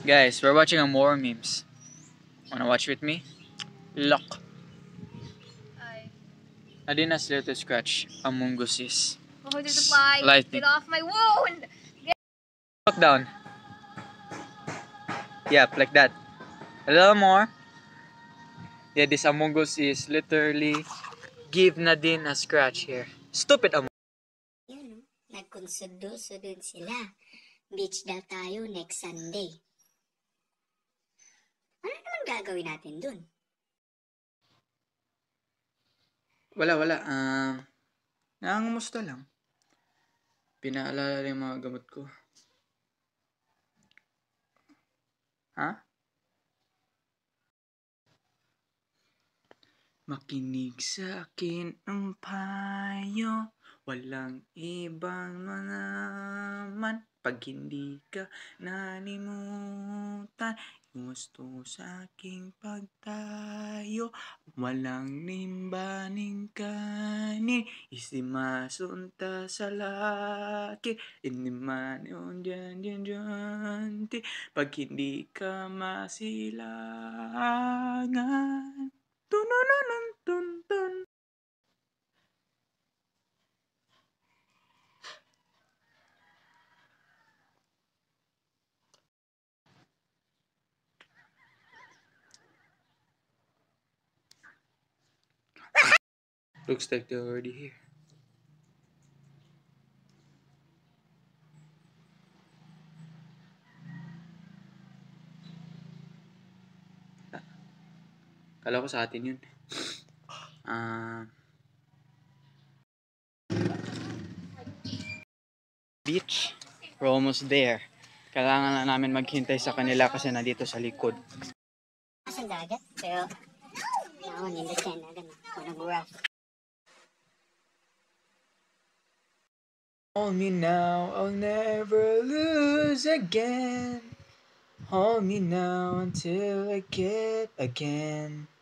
Guys, we're watching a more memes. Wanna watch with me? Look. Nadine has little scratch. Among Us is. Oh, did the fly Lightning. get off my wound? Look down. Yep, like that. A little more. Yeah, this Among Us is literally give Nadine a scratch here. Stupid Among Yun, no? Nagkonsundo-sudod sila. Beach daw tayo next Sunday. Ano naman gagawin natin dun? Wala. Nangangamusta lang. Pinaalala yung mga gamot ko. Ha? Makinig sa akin ang payo, walang ibang naman. Pag hindi ka nalimutan, gusto sa aking pagtayo. Walang nimbaning kanin, isimasunta sa laki. Hindi man yun dyan. Pag hindi ka masilangan. Tun. Looks like they're already here. Kala ko sa atin yun. Beach. We're almost there. Kailangan na namin maghintay sa kanila kasi nandito sa likod. Asang dagat? Pero, naon, hindi ka na gano'n. Kung nag-rough. Hold me now, I'll never lose again. Hold me now until I get again.